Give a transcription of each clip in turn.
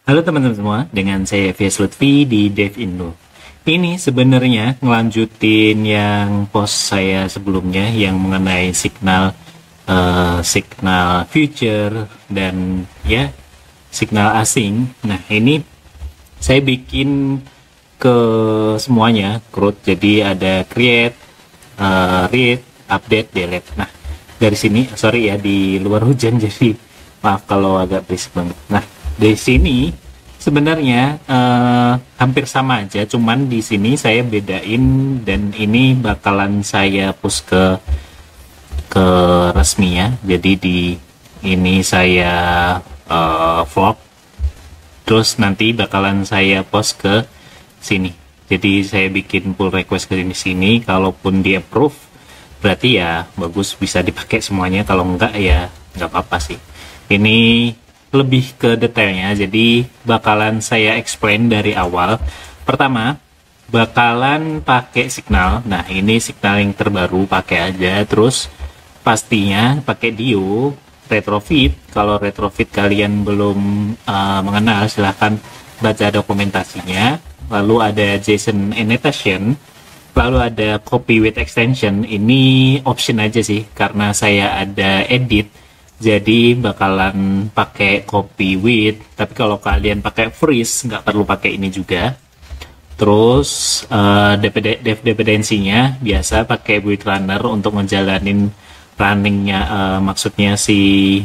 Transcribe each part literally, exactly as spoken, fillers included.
Halo teman-teman semua, dengan saya Fias Lutfi di DevIndo. Ini sebenarnya ngelanjutin yang post saya sebelumnya yang mengenai signal uh, signal future dan ya signal asing. Nah ini saya bikin ke semuanya root, jadi ada create, uh, read, update, delete. Nah dari sini sorry ya di luar hujan jadi maaf kalau agak berisik banget. Nah di sini sebenarnya eh, hampir sama aja, cuman di sini saya bedain dan ini bakalan saya push ke ke resmi ya. Jadi di ini saya eh, vlog, terus nanti bakalan saya post ke sini. Jadi saya bikin pull request ke sini, kalaupun di approve berarti ya bagus bisa dipakai semuanya, kalau enggak ya nggak apa-apa sih. Ini lebih ke detailnya, jadi bakalan saya explain dari awal. Pertama, bakalan pakai signal. Nah, ini signal yang terbaru, pakai aja. Terus pastinya pakai Dio, retrofit. Kalau retrofit kalian belum uh, mengenal, silahkan baca dokumentasinya. Lalu ada JSON annotation, lalu ada copy with extension. Ini option aja sih, karena saya ada edit, jadi bakalan pakai copy with. Tapi kalau kalian pakai freeze nggak perlu pakai ini juga. Terus uh, dev dependensinya biasa pakai build runner untuk ngejalanin runningnya, uh, maksudnya si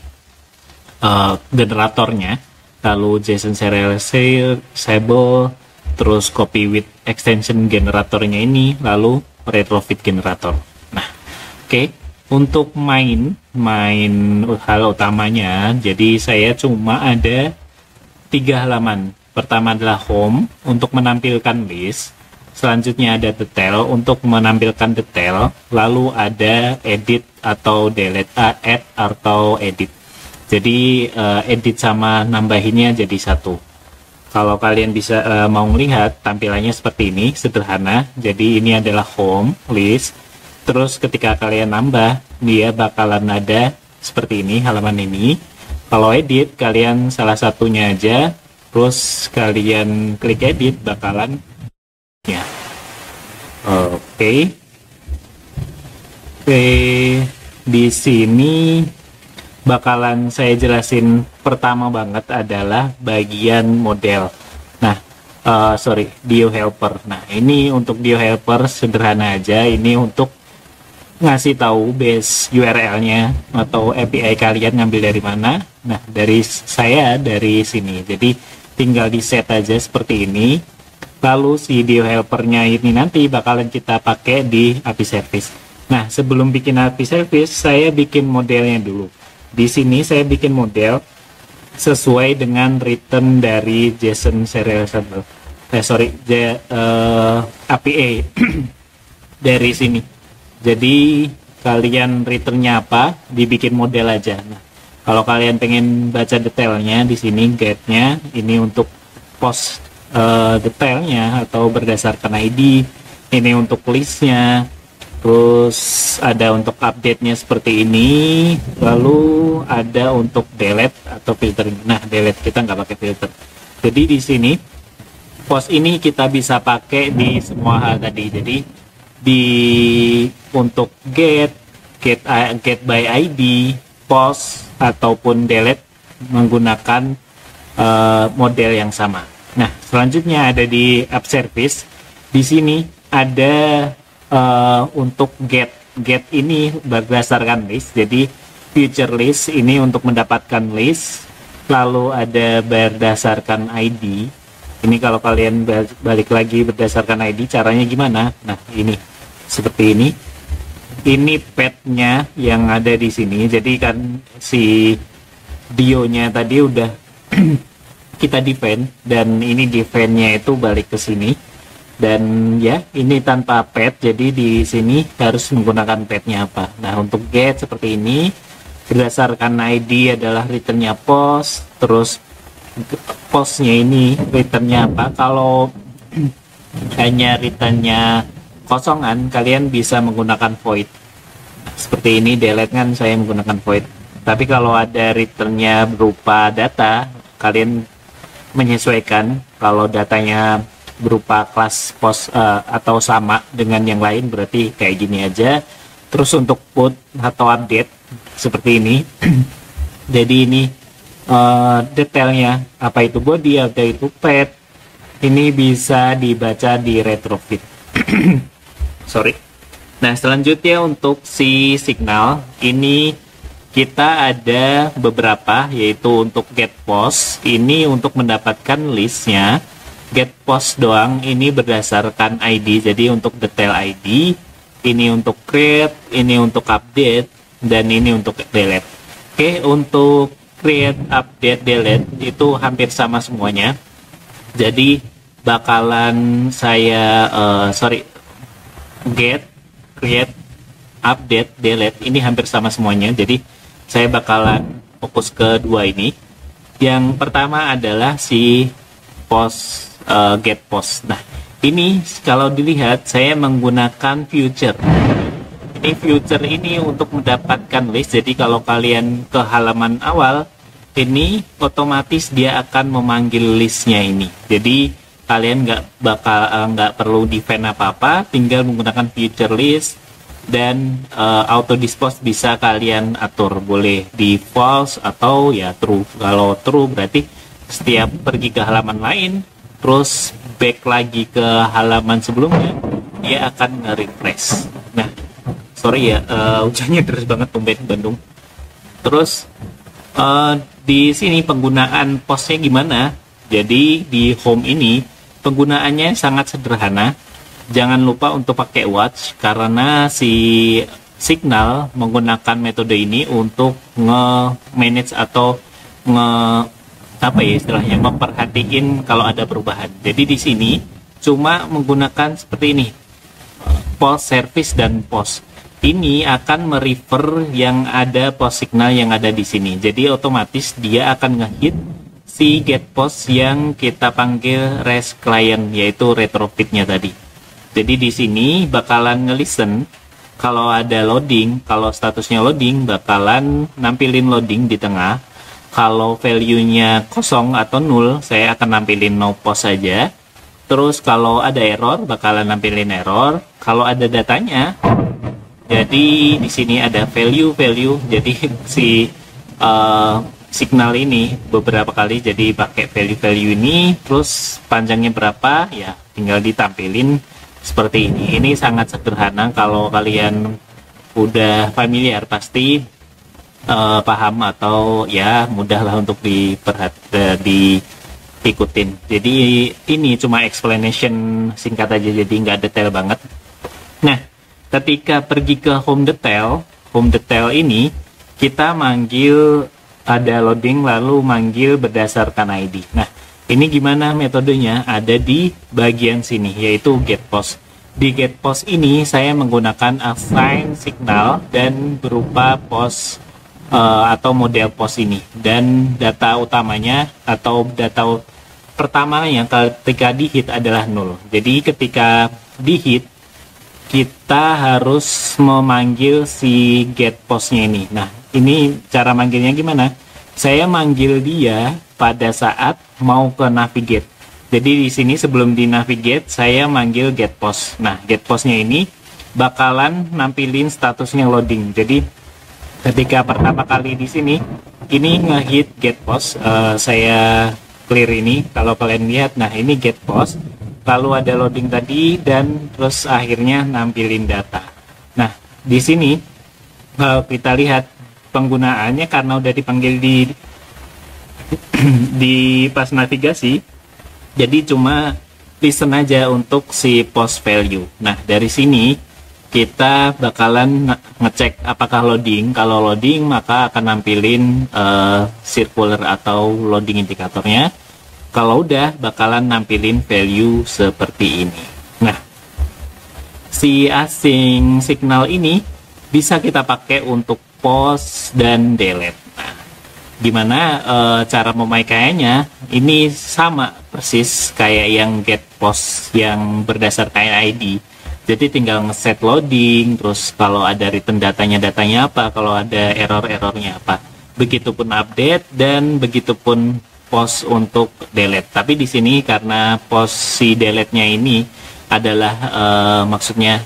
uh, generatornya. Lalu JSON serializable, terus copy with extension generatornya ini, lalu retrofit generator. Nah oke, okay. Untuk main, main hal utamanya, jadi saya cuma ada tiga halaman. Pertama adalah home untuk menampilkan list, selanjutnya ada detail untuk menampilkan detail, lalu ada edit atau delete, uh, add atau edit. Jadi uh, edit sama nambahinnya jadi satu. Kalau kalian bisa uh, mau melihat tampilannya seperti ini, sederhana. Jadi ini adalah home list. Terus ketika kalian nambah, dia bakalan ada seperti ini, halaman ini. Kalau edit, kalian salah satunya aja, terus kalian klik edit, bakalan ya. Oke. Okay. Oke, okay. Di sini bakalan saya jelasin pertama banget adalah bagian model. Nah, uh, sorry, Dio helper. Nah, ini untuk Dio helper sederhana aja. Ini untuk ngasih tahu base U R L-nya atau A P I kalian ngambil dari mana. Nah, dari saya dari sini. Jadi tinggal di set aja seperti ini. Lalu si Dio helper-nya ini nanti bakalan kita pakai di A P I service. Nah, sebelum bikin A P I service, saya bikin modelnya dulu. Di sini saya bikin model sesuai dengan return dari JSON serializable. Eh sorry, J, uh, A P I dari sini. Jadi kalian returnnya apa, dibikin model aja. Nah, kalau kalian pengen baca detailnya di sini get-nya, ini untuk post uh, detailnya atau berdasarkan I D. Ini untuk listnya. Terus ada untuk update-nya seperti ini. Lalu ada untuk delete atau filter. Nah, delete kita nggak pakai filter. Jadi di sini post ini kita bisa pakai di semua hal tadi. Jadi di untuk get, get, get by I D, post ataupun delete menggunakan uh, model yang sama. Nah, selanjutnya ada di app service. Di sini ada uh, untuk get. Get ini berdasarkan list. Jadi future list ini untuk mendapatkan list. Lalu ada berdasarkan I D. Ini kalau kalian balik lagi berdasarkan I D, caranya gimana? Nah, ini seperti ini. Ini pet-nya yang ada di sini. Jadi kan si Dio-nya tadi udah kita define, dan ini define-nya itu balik ke sini. Dan ya, ini tanpa pet, jadi di sini harus menggunakan pet-nya apa. Nah, untuk get seperti ini, berdasarkan I D adalah return-nya post, terus postnya ini returnnya apa. Kalau hanya returnnya kosongan, kalian bisa menggunakan void. Nah, seperti ini delete kan saya menggunakan void. Tapi kalau ada returnnya berupa data, kalian menyesuaikan. Kalau datanya berupa kelas pos uh, atau sama dengan yang lain, berarti kayak gini aja. Terus untuk put atau update seperti ini. Jadi ini uh, detailnya, apa itu body, apa itu pad, ini bisa dibaca di retrofit. Sorry. Nah, selanjutnya untuk si signal ini kita ada beberapa, yaitu untuk get post ini untuk mendapatkan listnya. Get post doang ini berdasarkan I D, jadi untuk detail I D, ini untuk create, ini untuk update, dan ini untuk delete. Oke, untuk create, update, delete itu hampir sama semuanya. Jadi bakalan saya uh, sorry get, create, update, delete ini hampir sama semuanya. Jadi saya bakalan fokus ke dua ini. Yang pertama adalah si post, uh, get post. Nah, ini kalau dilihat saya menggunakan future. Ini future ini untuk mendapatkan list. Jadi kalau kalian ke halaman awal, ini otomatis dia akan memanggil listnya ini. Jadi kalian nggak bakal nggak perlu define apa-apa, tinggal menggunakan future list. Dan uh, auto dispose bisa kalian atur, boleh di false atau ya true. Kalau true berarti setiap pergi ke halaman lain terus back lagi ke halaman sebelumnya, dia akan nge-refresh. Nah, sorry ya, uh, hujannya deras banget tumben Bandung. Terus uh, di sini penggunaan postnya gimana? Jadi di home ini penggunaannya sangat sederhana. Jangan lupa untuk pakai watch, karena si signal menggunakan metode ini untuk nge-manage atau nge apa ya istilahnya memperhatiin kalau ada perubahan. Jadi di sini cuma menggunakan seperti ini, post service dan post. Ini akan merefer yang ada post signal yang ada di sini. Jadi otomatis dia akan ngehit si get post yang kita panggil REST client, yaitu retrofitnya tadi. Jadi di sini bakalan nge-listen kalau ada loading, kalau statusnya loading bakalan nampilin loading di tengah. Kalau value-nya kosong atau nol, saya akan nampilin no post saja. Terus kalau ada error bakalan nampilin error. Kalau ada datanya, jadi di sini ada value-value. Jadi si uh, signal ini beberapa kali jadi pakai value-value ini, terus panjangnya berapa ya tinggal ditampilin seperti ini. Ini sangat sederhana, kalau kalian udah familiar pasti uh, paham atau ya mudah lah untuk diperhat uh, diikutin. Jadi ini cuma explanation singkat aja, jadi nggak detail banget. Nah, ketika pergi ke home detail, home detail ini kita manggil, ada loading lalu manggil berdasarkan I D. Nah, ini gimana metodenya? Ada di bagian sini, yaitu get post. Di get post ini saya menggunakan assign signal dan berupa post uh, atau model post ini. Dan data utamanya atau data pertama yang ketika di hit adalah nol. Jadi ketika di hit kita harus memanggil si get postnya ini. Nah, ini cara manggilnya gimana? Saya manggil dia pada saat mau ke navigate. Jadi di sini sebelum di navigate saya manggil get post. Nah, get postnya ini bakalan nampilin statusnya loading. Jadi ketika pertama kali di sini ini ngehit get post, uh, saya clear ini. Kalau kalian lihat, nah ini get post. Lalu ada loading tadi dan terus akhirnya nampilin data. Nah, di sini uh, kita lihat penggunaannya karena udah dipanggil di di pas navigasi, jadi cuma listen aja untuk si post value. Nah, dari sini kita bakalan ngecek apakah loading. Kalau loading maka akan nampilin uh, circular atau loading indikatornya. Kalau udah bakalan nampilin value seperti ini. Nah, si async signal ini bisa kita pakai untuk post dan delete. Nah, gimana e, cara memakainya? Ini sama persis kayak yang get post yang berdasarkan I D. Jadi tinggal ngeset loading, terus kalau ada return datanya datanya apa, kalau ada error-errornya apa. Begitupun update dan begitupun post untuk delete. Tapi di sini karena post si delete-nya ini adalah uh, maksudnya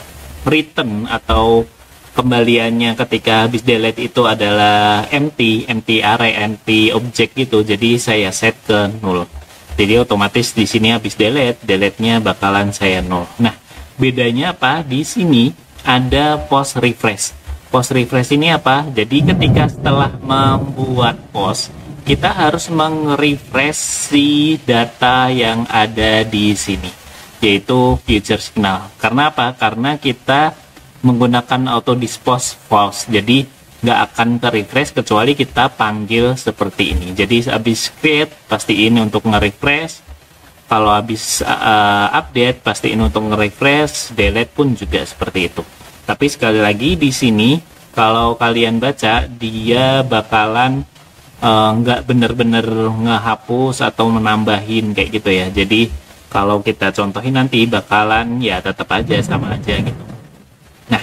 return atau kembaliannya ketika habis delete itu adalah empty, empty array, empty object gitu. Jadi saya set ke null. Jadi otomatis di sini habis delete, delete-nya bakalan saya nol. Nah, bedanya apa? Di sini ada post refresh. Post refresh ini apa? Jadi ketika setelah membuat post, kita harus meng-refresh si data yang ada di sini, yaitu future signal. Karena apa? Karena kita menggunakan auto dispose false. Jadi nggak akan ter-refresh kecuali kita panggil seperti ini. Jadi habis create, pastiin untuk nge-refresh. Kalau habis uh, update, pastiin untuk nge-refresh, delete pun juga seperti itu. Tapi sekali lagi di sini, kalau kalian baca, dia bakalan uh, nggak bener-bener ngehapus atau menambahin kayak gitu ya. Jadi kalau kita contohin nanti bakalan ya tetap aja sama aja gitu. Nah,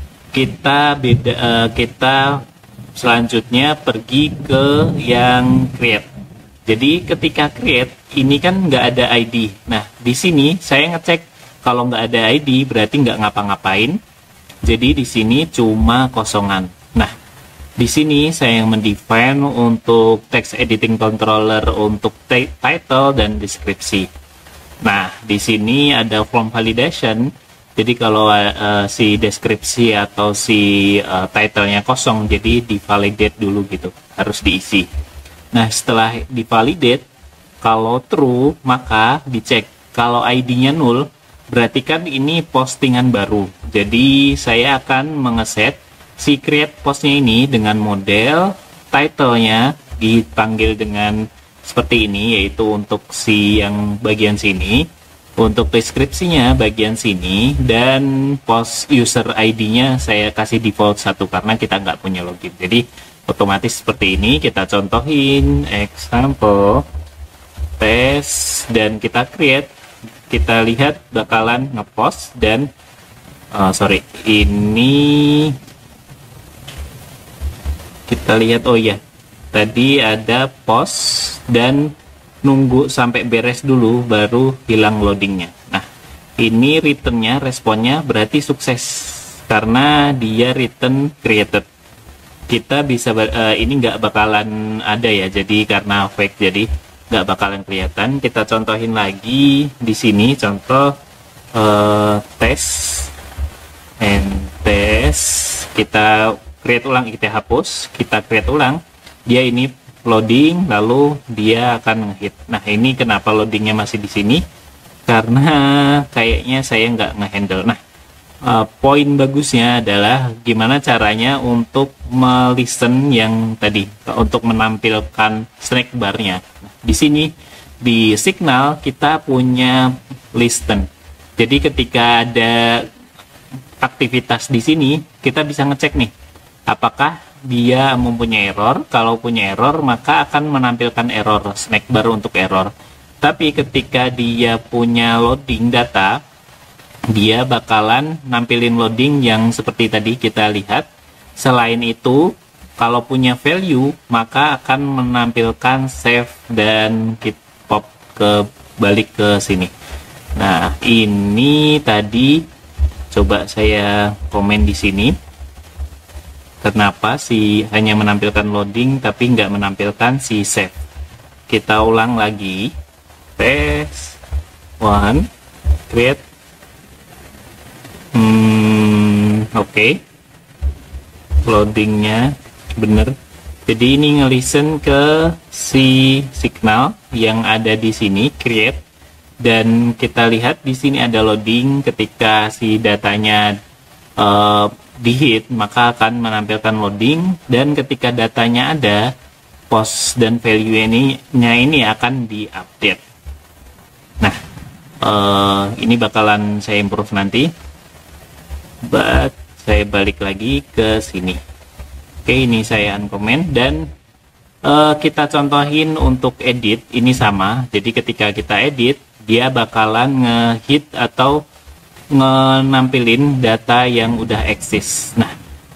kita beda, uh, kita selanjutnya pergi ke yang create. Jadi ketika create ini kan nggak ada I D. Nah di sini saya ngecek kalau nggak ada I D berarti nggak ngapa-ngapain. Jadi di sini cuma kosongan. Nah di sini saya yang mendefine untuk text editing controller untuk title dan deskripsi. Nah di sini ada form validation. Jadi kalau uh, si deskripsi atau si uh, titlenya kosong, jadi divalidate dulu gitu, harus diisi. Nah, setelah divalidate, kalau true, maka dicek. Kalau I D-nya nol, berarti kan ini postingan baru. Jadi, saya akan mengeset si create postnya ini dengan model title-nya dipanggil dengan seperti ini, yaitu untuk si yang bagian sini, untuk deskripsinya bagian sini, dan post user I D-nya saya kasih default satu karena kita nggak punya login. Jadi, otomatis seperti ini. Kita contohin example test dan kita create, kita lihat bakalan ngepost dan uh, sorry ini kita lihat, oh ya tadi ada post dan nunggu sampai beres dulu baru hilang loadingnya. Nah ini returnnya, responnya berarti sukses karena dia return created. Kita bisa uh, ini nggak bakalan ada ya, jadi karena fake jadi nggak bakalan kelihatan. Kita contohin lagi di sini contoh uh, tes and test, kita create ulang, kita hapus, kita create ulang, dia ini loading lalu dia akan ngehit. Nah ini kenapa loadingnya masih di sini, karena kayaknya saya nggak ngehandle. Nah Uh, poin bagusnya adalah gimana caranya untuk melisten yang tadi, untuk menampilkan snack barnya. Nah, di sini di signal kita punya listen. Jadi ketika ada aktivitas di sini kita bisa ngecek nih apakah dia mempunyai error. Kalau punya error maka akan menampilkan error, snack bar untuk error. Tapi ketika dia punya loading data, dia bakalan nampilin loading yang seperti tadi kita lihat. Selain itu, kalau punya value, maka akan menampilkan save dan kita pop ke balik ke sini. Nah, ini tadi coba saya komen di sini. Kenapa sih hanya menampilkan loading tapi nggak menampilkan si save? Kita ulang lagi. Test one, create. Hmm, oke, okay. Loadingnya bener. Jadi ini ngelisten ke si signal yang ada di sini create, dan kita lihat di sini ada loading. Ketika si datanya uh, di hit maka akan menampilkan loading, dan ketika datanya ada, post dan value ini nya ini akan diupdate. Nah uh, ini bakalan saya improve nanti. But saya balik lagi ke sini. Oke, ini saya uncomment dan uh, kita contohin untuk edit. Ini sama. Jadi ketika kita edit, dia bakalan nge-hit atau menampilin data yang udah eksis. Nah,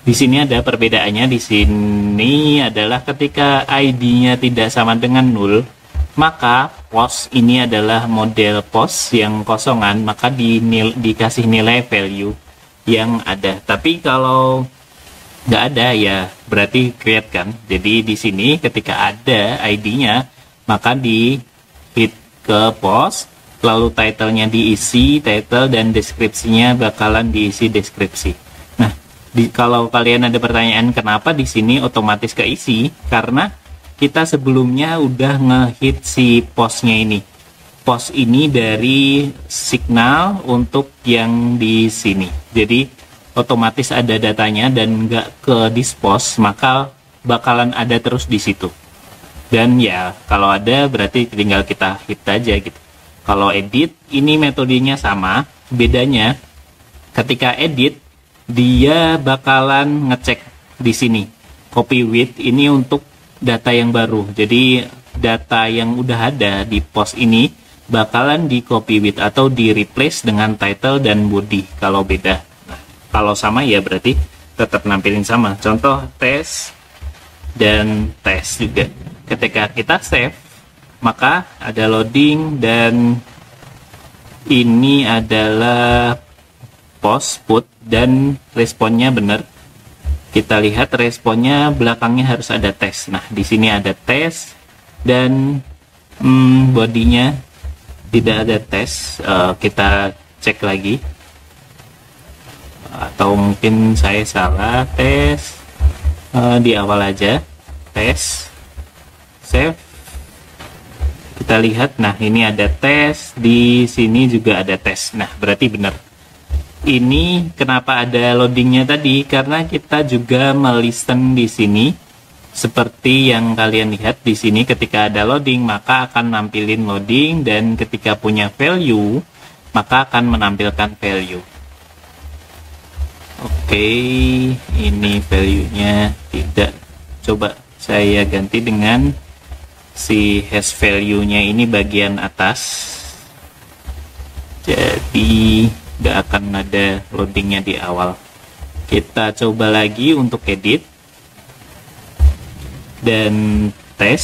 Di sini ada perbedaannya. Di sini adalah ketika I D-nya tidak sama dengan nol, maka post ini adalah model post yang kosongan, maka di nil, dikasih nilai value yang ada. Tapi kalau nggak ada ya berarti create kan. Jadi di sini ketika ada I D-nya, maka di hit ke post, lalu title-nya diisi title dan deskripsinya bakalan diisi deskripsi. Nah, di, kalau kalian ada pertanyaan kenapa di sini otomatis keisi, karena kita sebelumnya udah ngehit si postnya ini. Post ini dari Signal untuk yang di sini. Jadi otomatis ada datanya dan nggak ke dispose, maka bakalan ada terus di situ. Dan ya kalau ada berarti tinggal kita hit aja gitu. Kalau edit ini metodenya sama, bedanya ketika edit dia bakalan ngecek di sini copy with ini untuk data yang baru. Jadi data yang udah ada di post ini bakalan di copy with atau di replace dengan title dan body kalau beda. Nah, kalau sama ya berarti tetap nampilin sama. Contoh tes dan tes juga. Ketika kita save, maka ada loading dan ini adalah post put dan responnya benar. Kita lihat responnya belakangnya harus ada tes. Nah, di sini ada tes dan hmm, bodinya tidak ada tes. Uh, kita cek lagi. Atau mungkin saya salah, tes uh, di awal aja. Tes, save. Kita lihat, nah ini ada tes, di sini juga ada tes. Nah, berarti benar. Ini kenapa ada loadingnya tadi? Karena kita juga melisten di sini seperti yang kalian lihat di sini. Ketika ada loading maka akan nampilin loading, dan ketika punya value maka akan menampilkan value. Oke, ini value-nya tidak. Coba saya ganti dengan si hash value-nya ini bagian atas. Jadi nggak akan ada loadingnya di awal. Kita coba lagi untuk edit dan tes,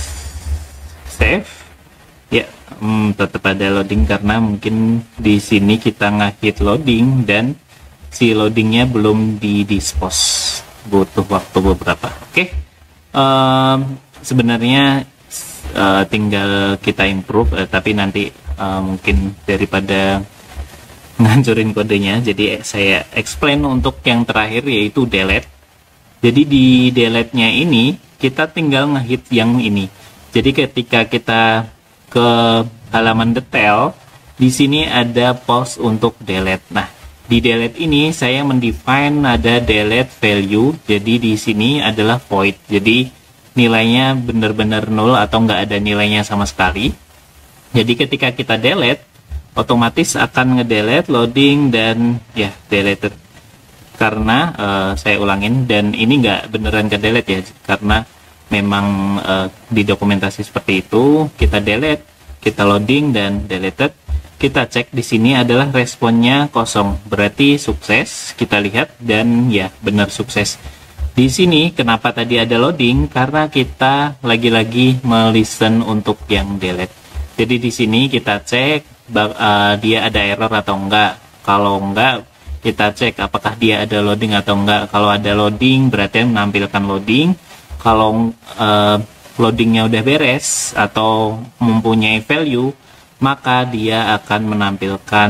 save. Ya, hmm, tetap ada loading karena mungkin di sini kita ngehit loading dan si loadingnya belum di dispose, butuh waktu beberapa. Oke, um, sebenarnya uh, tinggal kita improve, uh, tapi nanti uh, mungkin daripada ngancurin kodenya, jadi saya explain untuk yang terakhir yaitu delete. Jadi di delete nya ini kita tinggal ngehit yang ini. Jadi ketika kita ke halaman detail, di sini ada post untuk delete. Nah, di delete ini saya mendefine ada delete value. Jadi di sini adalah void. Jadi nilainya benar-benar nol atau nggak ada nilainya sama sekali. Jadi ketika kita delete, otomatis akan ngedelete, loading, dan ya deleted. Karena uh, saya ulangin, dan ini nggak beneran ke delete ya, karena memang uh, di dokumentasi seperti itu. Kita delete, kita loading dan deleted. Kita cek di sini adalah responnya kosong, berarti sukses. Kita lihat dan ya benar sukses. Di sini kenapa tadi ada loading? Karena kita lagi-lagi melisten untuk yang delete. Jadi di sini kita cek Uh, dia ada error atau enggak. Kalau enggak, kita cek apakah dia ada loading atau enggak. Kalau ada loading berarti menampilkan loading. Kalau uh, loadingnya udah beres atau mempunyai value, maka dia akan menampilkan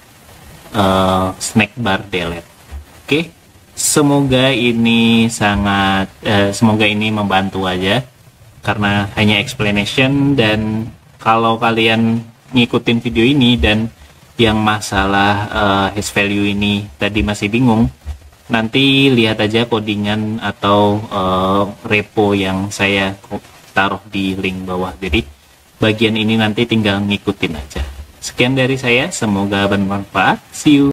uh, snack bar delete. Oke, semoga ini sangat uh, semoga ini membantu aja, karena hanya explanation. Dan kalau kalian ngikutin video ini dan yang masalah uh, hash value ini tadi masih bingung, nanti lihat aja codingan atau uh, repo yang saya taruh di link bawah. Jadi bagian ini nanti tinggal ngikutin aja. Sekian dari saya, semoga bermanfaat. See you.